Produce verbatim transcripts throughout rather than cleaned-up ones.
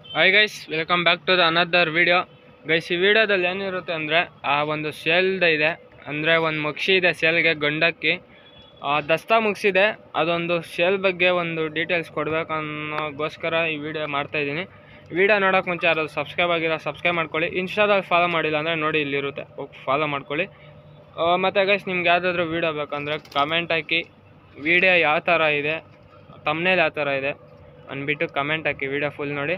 Hi guys, welcome back to the another video. Guys, ಈ ವಿಡಿಯೋದಲ್ಲಿ ಏನಿರುತ್ತೆ ಅಂದರೆ ಆ ಒಂದು ಸೇಲ್ದ ಇದೆ, ಅಂದರೆ ಒಂದು ಮುಗಿಸಿ ಇದೆ ಸೇಲ್ಗೆ ಗಂಡಕ್ಕಿ ದಸ್ತಾ ಮುಗಿಸಿದೆ. ಅದೊಂದು ಸೇಲ್ ಬಗ್ಗೆ ಒಂದು ಡೀಟೇಲ್ಸ್ ಕೊಡಬೇಕು ಅನ್ನೋಗೋಸ್ಕರ ಈ ವಿಡಿಯೋ ಮಾಡ್ತಾಯಿದ್ದೀನಿ. ವಿಡಿಯೋ ನೋಡೋಕೆ ಮುಂಚೆ ಯಾರಾದ್ರು ಸಬ್ಸ್ಕ್ರೈಬ್ ಆಗಿರೋ ಸಬ್ಸ್ಕ್ರೈಬ್ ಮಾಡ್ಕೊಳ್ಳಿ. ಇನ್ಸ್ಟಾದಲ್ಲಿ ಫಾಲೋ ಮಾಡಿಲ್ಲ ಅಂದರೆ ನೋಡಿ ಇಲ್ಲಿರುತ್ತೆ, ಹೋಗಿ ಫಾಲೋ ಮಾಡ್ಕೊಳ್ಳಿ. ಮತ್ತು ಗೈಸ್, ನಿಮ್ಗೆ ಯಾವುದಾದ್ರೂ ವೀಡಿಯೋ ಬೇಕಂದರೆ ಕಮೆಂಟ್ ಹಾಕಿ, ವಿಡಿಯೋ ಯಾವ ಥರ ಇದೆ, ತಮ್ನೇಲ್ ಯಾವ ಥರ ಇದೆ ಅಂದ್ಬಿಟ್ಟು ಕಮೆಂಟ್ ಹಾಕಿ. ವಿಡಿಯೋ ಫುಲ್ ನೋಡಿ.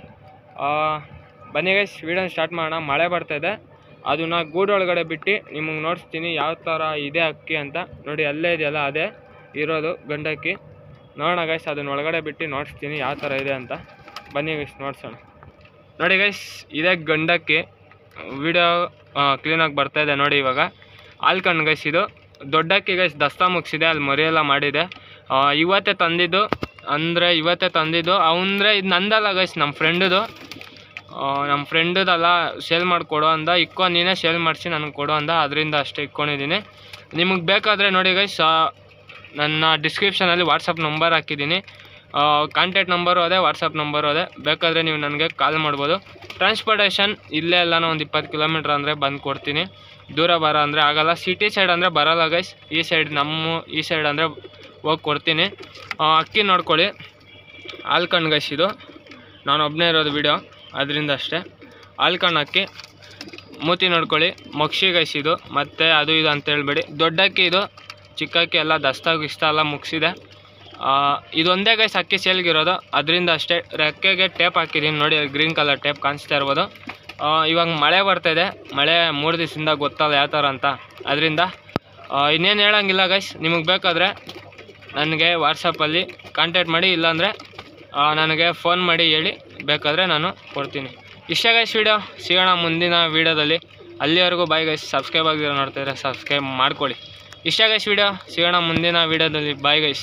ಬನ್ನಿ ಗೈಸ್, ವಿಡಿಯೋ ಸ್ಟಾರ್ಟ್ ಮಾಡೋಣ. ಮಳೆ ಬರ್ತಾಯಿದೆ, ಅದನ್ನ ಗೂಡೊಳಗಡೆ ಬಿಟ್ಟು ನಿಮಗೆ ನೋಡಿಸ್ತೀನಿ ಯಾವ ಥರ ಇದೆ ಅಕ್ಕಿ ಅಂತ. ನೋಡಿ ಅಲ್ಲೇ ಇದೆಯಲ್ಲ, ಅದೇ ಇರೋದು ಗಂಡಕ್ಕಿ. ನೋಡೋಣ ಗೈಸ್, ಅದನ್ನ ಒಳಗಡೆ ಬಿಟ್ಟು ನೋಡಿಸ್ತೀನಿ ಯಾವ ಥರ ಇದೆ ಅಂತ. ಬನ್ನಿ ಗೈಸ್, ನೋಡ್ಸೋಣ. ನೋಡಿ ಗೈಸ್, ಇದೇ ಗಂಡಕ್ಕಿ. ವಿಡಿಯೋ ಕ್ಲೀನಾಗಿ ಬರ್ತಾಯಿದೆ ನೋಡಿ. ಇವಾಗ ಆಲ್ಕಂಡು ಗೈಸ್, ಇದು ದೊಡ್ಡಕ್ಕಿ ಗೈಸ್. ದಸ್ತಾ ಮುಗಿಸಿದೆ, ಅಲ್ಲಿ ಮರಿಯೆಲ್ಲ ಮಾಡಿದೆ. ಇವತ್ತೇ ತಂದಿದ್ದು, ಅಂದರೆ ಇವತ್ತೇ ತಂದಿದ್ದು ಅವಂದರೆ ಇದು ನಂದಲ್ಲ ಗೈಸ್, ನಮ್ಮ ಫ್ರೆಂಡದು. ನಮ್ಮ ಫ್ರೆಂಡದಲ್ಲ, ಸೇಲ್ ಮಾಡಿಕೊಡು ಅಂದ. ಇಕ್ಕೋ ನೀನೇ ಸೇಲ್ ಮಾಡಿಸಿ ನನಗೆ ಕೊಡು ಅಂದ, ಅದರಿಂದ ಅಷ್ಟೇ ಇಕ್ಕೊಂಡಿದ್ದೀನಿ. ನಿಮಗೆ ಬೇಕಾದರೆ ನೋಡಿ ಗೈಸ್, ನನ್ನ ಡಿಸ್ಕ್ರಿಪ್ಷನಲ್ಲಿ ವಾಟ್ಸಪ್ ನಂಬರ್ ಹಾಕಿದ್ದೀನಿ. ಕಾಂಟ್ಯಾಕ್ಟ್ ನಂಬರು ಅದೇ, ವಾಟ್ಸಪ್ ನಂಬರು ಅದೇ. ಬೇಕಾದರೆ ನೀವು ನನಗೆ ಕಾಲ್ ಮಾಡ್ಬೋದು. ಟ್ರಾನ್ಸ್ಪೋರ್ಟೇಷನ್ ಇಲ್ಲೇ ಎಲ್ಲನೂ ಒಂದು ಇಪ್ಪತ್ತು ಕಿಲೋಮೀಟ್ರ್ ಅಂದರೆ ಬಂದು ಕೊಡ್ತೀನಿ. ದೂರ ಬರೋ ಅಂದರೆ ಆಗೋಲ್ಲ. ಸಿಟಿ ಸೈಡ್ ಅಂದರೆ ಬರೋಲ್ಲ ಗೈಸ್. ಈ ಸೈಡ್, ನಮ್ಮ ಈ ಸೈಡ್ ಅಂದರೆ ಹೋಗಿ ಕೊಡ್ತೀನಿ. ಅಕ್ಕಿ ನೋಡ್ಕೊಳ್ಳಿ, ಆಲ್ಕಂಡು ಗೈಸ್. ಇದು ನಾನು ಒಬ್ಬನೇ ಇರೋದು ವಿಡಿಯೋ, ಅದರಿಂದ ಅಷ್ಟೇ. ಆಲ್ಕಂಡು ಅಕ್ಕಿ, ಮೂತಿ ನೋಡ್ಕೊಳ್ಳಿ. ಮಕ್ಷಿ ಗೈಸ್ ಇದು, ಮತ್ತು ಅದು ಇದು ಅಂತ ಹೇಳ್ಬೇಡಿ. ದೊಡ್ಡಕ್ಕಿ ಇದು, ಚಿಕ್ಕಕ್ಕಿ ಎಲ್ಲ ದಸ್ತಾ ಗಿಸ್ತಾ ಎಲ್ಲ ಮುಗಿಸಿದೆ. ಇದೊಂದೇ ಗೈಸ್ ಅಕ್ಕಿ ಸೇಲ್ಗಿರೋದು, ಅದರಿಂದ ಅಷ್ಟೇ. ರೆಕ್ಕೆಗೆ ಟೇಪ್ ಹಾಕಿದ್ದೀನಿ ನೋಡಿ, ಗ್ರೀನ್ ಕಲರ್ ಟೇಪ್ ಕಾಣಿಸ್ತಾ ಇರ್ಬೋದು. ಇವಾಗ ಮಳೆ ಬರ್ತಾಯಿದೆ, ಮಳೆ ಮೂರು ದಿವಸದಿಂದ ಗೊತ್ತಲ್ಲ ಯಾವ ಥರ ಅಂತ. ಅದರಿಂದ ಇನ್ನೇನು ಹೇಳೋಂಗಿಲ್ಲ ಗೈಸ್. ನಿಮಗೆ ಬೇಕಾದರೆ ನನಗೆ ವಾಟ್ಸಪ್ಪಲ್ಲಿ ಕಾಂಟ್ಯಾಕ್ಟ್ ಮಾಡಿ, ಇಲ್ಲಾಂದರೆ ನನಗೆ ಫೋನ್ ಮಾಡಿ ಹೇಳಿ, ಬೇಕಾದರೆ ನಾನು ಕೊಡ್ತೀನಿ. ಇಷ್ಟೇ ಗೈಸ್ ವಿಡಿಯೋ. ಸಿಗೋಣ ಮುಂದಿನ ವೀಡಿಯೋದಲ್ಲಿ. ಅಲ್ಲಿವರೆಗೂ ಬಾಯ್ ಗೈಸ್. ಸಬ್ಸ್ಕ್ರೈಬ್ ಆಗಿರೋ ನೋಡ್ತಾಯಿದ್ರೆ ಸಬ್ಸ್ಕ್ರೈಬ್ ಮಾಡ್ಕೊಳ್ಳಿ. ಇಷ್ಟೇ ಗೈಸ್ ವಿಡಿಯೋ. ಸಿಗೋಣ ಮುಂದಿನ ವೀಡಿಯೋದಲ್ಲಿ. Bye guys.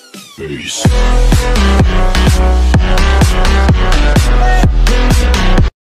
Peace.